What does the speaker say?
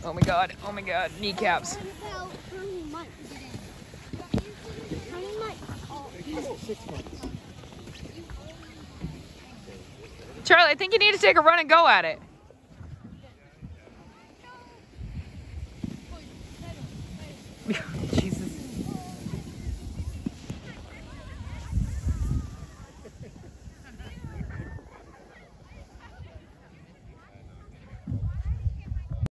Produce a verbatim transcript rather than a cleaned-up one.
Oh my god, oh my god, kneecaps. Charlie, I think you need to take a run and go at it.